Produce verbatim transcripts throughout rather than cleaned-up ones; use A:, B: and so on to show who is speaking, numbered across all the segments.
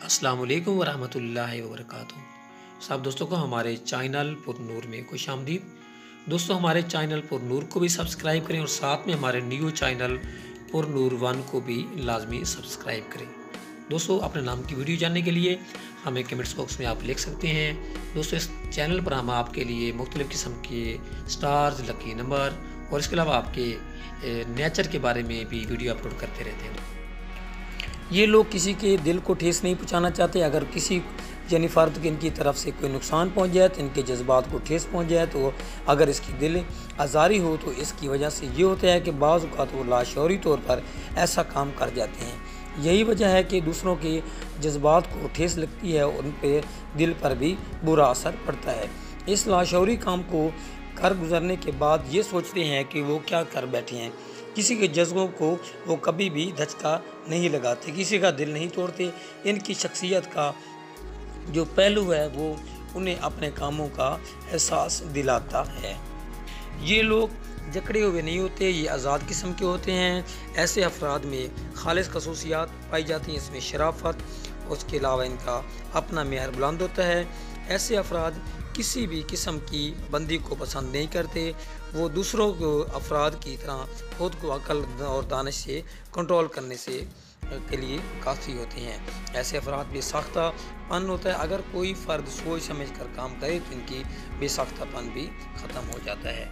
A: अस्सलाम वालेकुम वरहमतुल्लाहि वबरकातुहू। सब दोस्तों को हमारे चैनल पुर नूर में खुश आमदीद। दोस्तों हमारे चैनल पुर नूर को भी सब्सक्राइब करें और साथ में हमारे न्यू चैनल पुर नूर वन को भी लाजमी सब्सक्राइब करें। दोस्तों अपने नाम की वीडियो जानने के लिए हमें कमेंट्स बॉक्स में आप लिख सकते हैं। दोस्तों इस चैनल पर हम आपके लिए मुख्तलिफ़ किस्म के स्टार्स, लकी नंबर और इसके अलावा आपके नेचर के बारे में भी वीडियो अपलोड करते रहते हैं।
B: ये लोग किसी के दिल को ठेस नहीं पहुंचाना चाहते। अगर किसी यानी फ़र्द के इनकी तरफ से कोई नुकसान पहुंच जाए तो इनके जज्बात को ठेस पहुंच जाए, तो अगर इसकी दिल आज़ारी हो तो इसकी वजह से ये होता है कि बाज़ औक़ात वो लाशऊरी तौर पर ऐसा काम कर जाते हैं। यही वजह है कि दूसरों के जज्बात को ठेस लगती है और उन पे दिल पर भी बुरा असर पड़ता है। इस लाशऊरी काम को कर गुजरने के बाद ये सोचते हैं कि वो क्या कर बैठे हैं। किसी के जज्बों को वो कभी भी धचका नहीं लगाते, किसी का दिल नहीं तोड़ते। इनकी शख्सियत का जो पहलू है वो उन्हें अपने कामों का एहसास दिलाता है। ये लोग जकड़े हुए नहीं होते, ये आज़ाद किस्म के होते हैं। ऐसे अफराद में खालिस खसूसियात पाई जाती हैं, इसमें शराफत, उसके अलावा इनका अपना मेहर बुलंद होता है। ऐसे अफराद किसी भी किस्म की बंदी को पसंद नहीं करते। वो दूसरों को अफराद की तरह खुद को अकल और दानिश से कंट्रोल करने से के लिए काफ़ी होते हैं। ऐसे अफराद बेसाख्तापन होता है। अगर कोई फ़र्द सोच समझ कर काम करे तो इनकी बेसाख्तापन भी ख़त्म हो जाता है।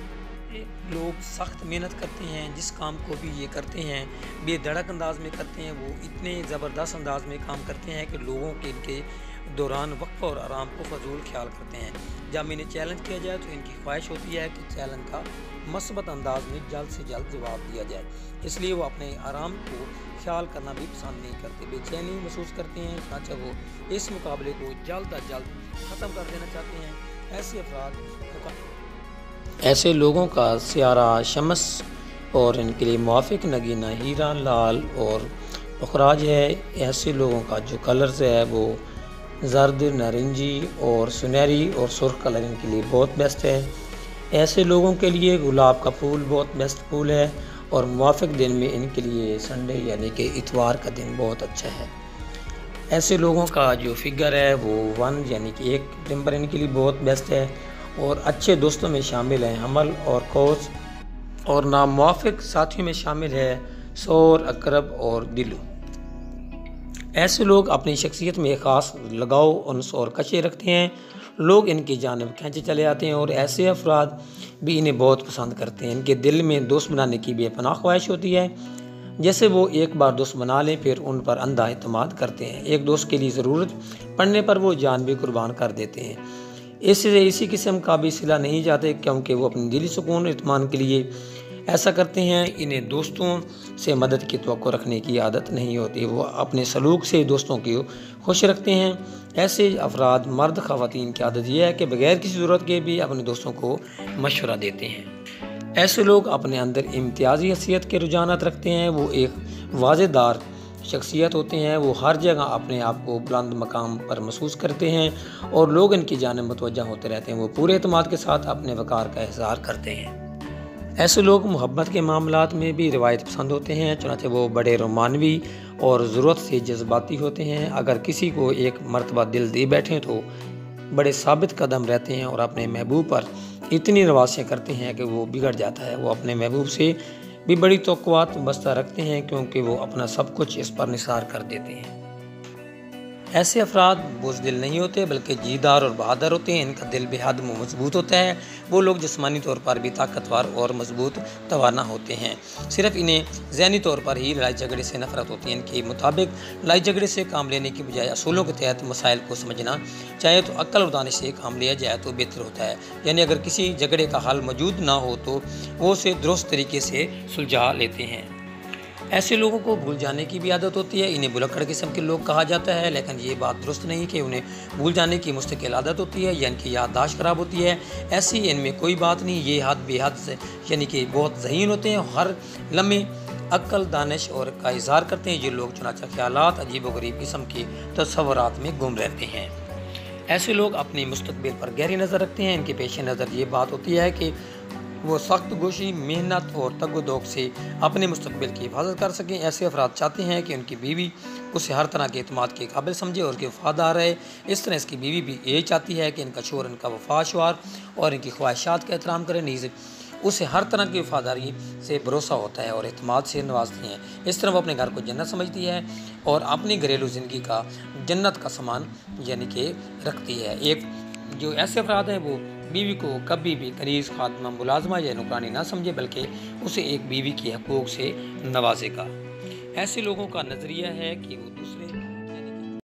B: लोग सख्त मेहनत करते हैं, जिस काम को भी ये करते हैं बेधड़क अंदाज में करते हैं। वो इतने ज़बरदस्त अंदाज में काम करते हैं कि लोगों के इनके दौरान वक्फ़ और आराम को फजूल ख्याल करते हैं। जब इन्हें चैलेंज किया जाए तो इनकी ख्वाहिश होती है कि चैलेंज का मस्बत अंदाज में जल्द से जल्द जवाब दिया जाए। इसलिए वो अपने आराम को ख्याल करना भी पसंद नहीं करते, बेचैनी महसूस करते हैं। चाहे वो इस मुकाबले को जल्द अज जल्द ख़त्म कर देना चाहते हैं। ऐसे अफराद
A: ऐसे लोगों का सियारा शमस और इनके लिए मुआफ़िक नगीना हीरा, लाल और उखराज है। ऐसे लोगों का जो कलर्स है वो जर्द, नारंगी और सुनहरी और सुर्ख कलर इनके लिए बहुत बेस्ट है। ऐसे लोगों के लिए गुलाब का फूल बहुत बेस्ट फूल है और मुआफ़िक दिन में इनके लिए संडे यानी कि इतवार का दिन बहुत अच्छा है। ऐसे लोगों का जो फिगर है वो वन यानी कि एक नंबर इनके लिए बहुत बेस्ट है और अच्छे दोस्तों में शामिल हैं हमल और कौस, और नामुआफ़िक साथियों में शामिल है सौर, अकरब और दिलू। ऐसे लोग अपनी शख्सियत में ख़ास लगाव, उन्स और कशे रखते हैं। लोग इनकी जानिब खींचे चले आते हैं और ऐसे अफराद भी इन्हें बहुत पसंद करते हैं। इनके दिल में दोस्त बनाने की बेपनाह ख्वाहिश होती है। जैसे वो एक बार दोस्त बना लें फिर उन पर अंधा एतमाद करते हैं। एक दोस्त के लिए ज़रूरत पड़ने पर वो जान भी कुर्बान कर देते हैं। इससे इसी किस्म का भी सिला नहीं चाहते क्योंकि वो अपने दिली सुकून इत्मीनान के लिए ऐसा करते हैं। इन्हें दोस्तों से मदद की तवक्को रखने की आदत नहीं होती। वो अपने सलूक से दोस्तों को खुश रखते हैं। ऐसे अफराद मर्द ख़वातीन की आदत यह है कि बग़ैर किसी ज़रूरत के भी अपने दोस्तों को मशवरा देते हैं। ऐसे लोग अपने अंदर इम्तियाज़ी हैसियत के रुझानात रखते हैं। वो एक वाज़ेदार शख्सियत होते हैं। वो हर जगह अपने आप को बुलंद मकाम पर महसूस करते हैं और लोग इनकी जानिब मुतवज्जा होते रहते हैं। वो पूरे एतमाद के साथ अपने वक़ार का इज़हार करते हैं। ऐसे लोग मोहब्बत के मामलात में भी रिवायत पसंद होते हैं, चुनांचे वो बड़े रोमानवी और ज़रूरत से जज्बाती होते हैं। अगर किसी को एक मरतबा दिल दे बैठें तो बड़े साबित कदम रहते हैं और अपने महबूब पर इतनी नवाज़ें करते हैं कि वो बिगड़ जाता है। वो अपने महबूब से भी बड़ी तवक्कुआत बस्ता रखते हैं क्योंकि वो अपना सब कुछ इस पर निसार कर देते हैं। ऐसे अफराद बुज़दिल नहीं होते बल्कि जीदार और बहादुर होते हैं। इनका दिल बेहद मजबूत होता है। वो लोग जिस्मानी तौर पर भी ताकतवर और मजबूत तवाना होते हैं। सिर्फ इन्हें ज़हनी तौर पर ही लड़ाई झगड़े से नफरत होती है। इनके मुताबिक लड़ाई झगड़े से काम लेने की बजाय असूलों के तहत मसाइल को समझना चाहे तो अक्ल और दानिश से काम लिया जाए तो बेहतर होता है। यानी अगर किसी झगड़े का हल मौजूद ना हो तो वो उसे दुरुस्त तरीके से सुलझा लेते हैं। ऐसे लोगों को भूल जाने की भी आदत होती है। इन्हें भुलक्कड़ किस्म के लोग कहा जाता है, लेकिन ये बात दुरुस्त नहीं कि उन्हें भूल जाने की मुस्तकिल आदत होती है या इनकी याददाश्त ख़राब होती है। ऐसी इनमें कोई बात नहीं। ये हद बेहद से यानी कि बहुत ज़हीन होते हैं। हर लम्हे अक्ल, दानिश और का इज़हार करते हैं। ये लोग चुनाचा ख्यालात, अजीब व गरीब किस्म के तसव्वुरात में गुम रहते हैं। ऐसे लोग अपनी मुस्तकबिल पर गहरी नज़र रखते हैं। इनके पेश नज़र ये बात होती है कि
B: وہ سخت کوشی، محنت اور تگ و دوگ سے اپنے مستقبل کی حفاظت کر سکیں۔ ایسے افراد چاہتے ہیں کہ ان کی بیوی اسے ہر طرح کے اعتماد کے قابل سمجھے اور کہ وفادار رہے۔ اس طرح اس کی بیوی بھی یہی چاہتی ہے کہ ان کا شوہر ان کا وفا شعار اور ان کی خواہشات کا احترام کرے، نیز اسے ہر طرح کی وفاداری سے بھروسہ ہوتا ہے اور اعتماد سے نوازتی ہیں۔ اس طرح وہ اپنے گھر کو جنت سمجھتی ہے اور اپنی گھریلو زندگی کا جنت کا سامان یعنی کہ رکھتی ہے۔ ایک جو ایسے افراد ہیں وہ بیوی کو کبھی بھی کنیز، خادمہ، ملازمہ یا نوکرانی نہ سمجھے، بلکہ اسے ایک بیوی کے حقوق سے نوازے گا۔ ایسے لوگوں کا نظریہ ہے کہ وہ